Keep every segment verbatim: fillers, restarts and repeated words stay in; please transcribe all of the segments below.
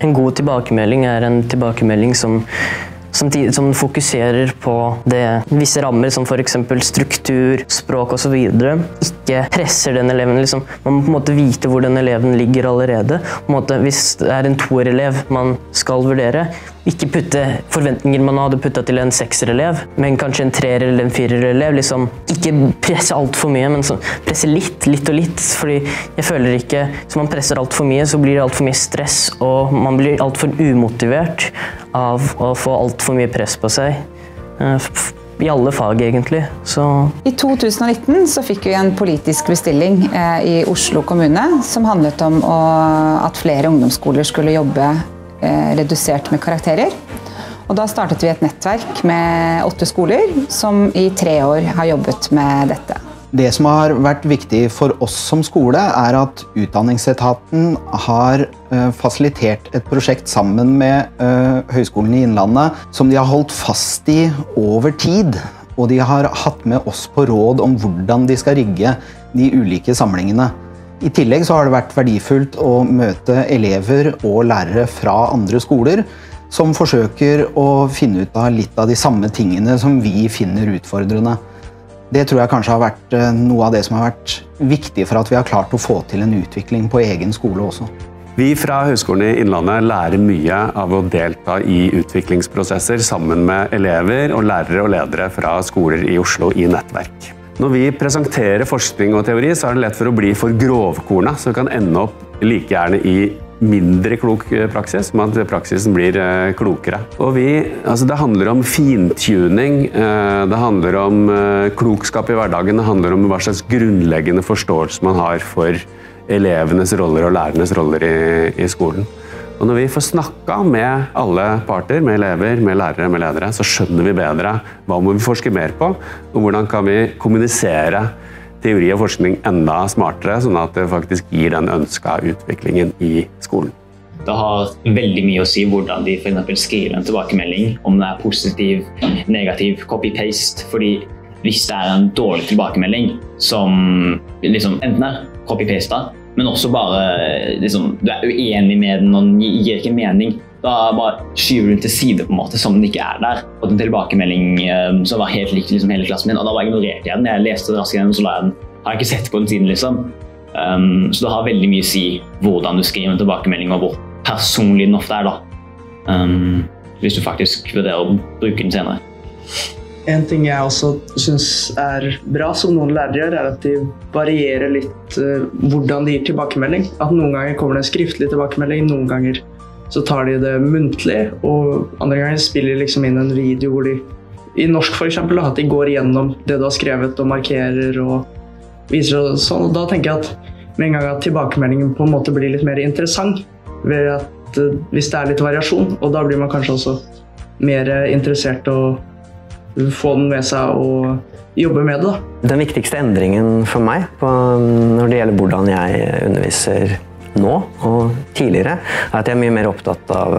En god tilbakemelding er en tilbakemelding som Samtidig som den fokuserer på det visse rammer, som for eksempel struktur, språk og så videre. Ikke presser den eleven. Liksom. Man må på en måte vite hvor den eleven ligger allerede. På en måte, hvis det er en toerelev man skal vurdere, ikke putte forventninger man hadde puttet til en sekserelev, men kanskje en treer eller en firerelev. Liksom. Ikke presse alt for mye, men så presse litt, litt og litt. Fordi jeg føler ikke, hvis man presser alt for mye, så blir det alt for mye stress, og man blir alt for umotivert av å få alt for mye press på seg. I alle fag, egentlig. Så. I to tusen og nitten så fikk vi en politisk bestilling eh, i Oslo kommune som handlet om å, at flere ungdomsskoler skulle jobbe eh, redusert med karakterer. Og da startet vi et nettverk med åtte skoler som i tre år har jobbet med dette. Det som har vært viktig for oss som skole er at Utdanningsetaten har uh, fasilitert et prosjekt sammen med uh, Høgskolen i Innlandet som de har holdt fast i over tid. Og de har hatt med oss på råd om hvordan de skal rigge de ulike samlingene. I tillegg så har det vært verdifullt å møte elever og lærere fra andre skoler som forsøker å finne ut av litt av de samme tingene som vi finner utfordrende. Det tror jeg kanskje har vært noe av det som har vært viktig for at vi har klart å få til en utvikling på egen skole også. Vi fra Høgskolen i Innlandet lærer mye av å delta i utviklingsprosesser sammen med elever og lærere og ledere fra skoler i Oslo i nettverk. Når vi presenterer forskning og teori, så er det lett for å bli for grovkornet, så det kan ende opp like gjerne i mindre klok praksis, men at praksisen blir klokere. Og vi, altså det handler om fintuning, det handler om klokskap i hverdagen, det handler om hva slags grunnleggende forståelse man har for elevenes roller og lærernes roller i, i skolen. Og når vi får snakket med alle parter, med elever, med lærere, med ledere, så skjønner vi bedre hva må vi forske mer på, og hvordan kan vi kommunisere teori og forskning enda smartere, sånn at det faktisk gir den ønskede utviklingen i skolen. Det har veldig mye å si hvordan de for eksempel skriver en tilbakemelding, om det er positiv, negativ, copy-paste, fordi hvis det er en dårlig tilbakemelding som liksom enten er copy-paste, men også bare liksom, du er uenig med den og den gir ikke mening, da bare skyver du den til side på en måte, som den ikke er der. Og en tilbakemelding um, som var helt lik liksom, hele klassen min, og da var jeg ignorert igjen. Jeg leste det raskt igjen, og så la jeg den. Har jeg ikke sett på den siden, liksom. Um, så det har veldig mye å si hvordan du skriver en tilbakemelding, og hvor personlig den ofte er, da. Um, hvis du faktisk vurderer å bruke den senere. En ting jeg også synes er bra, som noen lærere gjør, er at de varierer litt uh, hvordan de gir tilbakemelding. At noen ganger kommer det en skriftlig tilbakemelding, noen ganger så tar de det muntlig, og andre ganger spiller liksom inn en video hvor de, i norsk for eksempel, at de går igjennom det du har skrevet og markerer og viser og sånn. Og da tenker jeg at med en gang at tilbakemeldingen på en måte blir litt mer interessant, ved at uh, hvis det er litt variasjon, og da blir man kanskje også mer interessert å få den med seg og jobbe med det. Da. Den viktigste endringen for meg på, når det gjelder hvordan jeg underviser nå og tidligere, er at jeg er mye mer opptatt av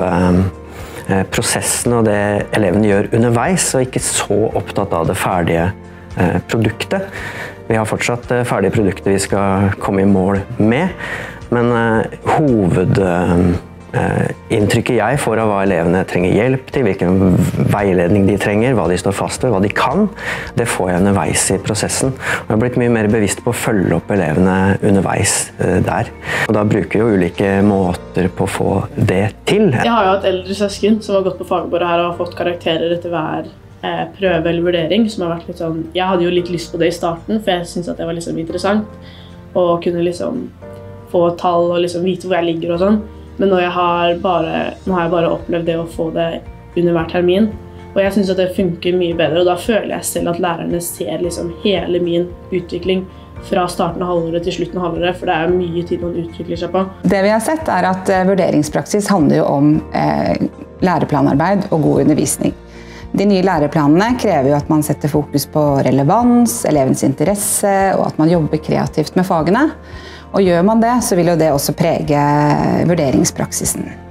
eh, prosessen og det elevene gjør underveis, og ikke så opptatt av det ferdige eh, produktet. Vi har fortsatt det ferdige produktet vi skal komme i mål med, men eh, hoved... Eh, Inntrykket jeg får av hva elevene trenger hjelp til, hvilken veiledning de trenger, hva de står fast ved, hva de kan, det får jeg underveis i prosessen. Og jeg har blitt mye mer bevisst på å følge opp elevene underveis der. Og da bruker jeg jo ulike måter på å få det til. Jeg har jo et eldre søsken som har gått på fagbordet her og har fått karakterer etter hver eh, prøve eller vurdering, som har vært litt sånn, jeg hadde jo litt lyst på det i starten, for jeg synes at det var liksom interessant, å kunne liksom få tall og liksom vite hvor jeg ligger og sånn. Men nå, jeg har bare, nå har jeg bare opplevd det å få det under hver termin, og jeg synes at det funker mye bedre, og da føler jeg selv at lærerne ser liksom hele min utvikling fra starten av halvåret til slutten av halvåret, for det er mye tid man utvikler seg på. Det vi har sett er at eh, vurderingspraksis handler jo om eh, læreplanarbeid og god undervisning. De nye læreplanene krever jo at man setter fokus på relevans, elevens interesse, og at man jobber kreativt med fagene. Og gjør man det, så vil jo det også prege vurderingspraksisen.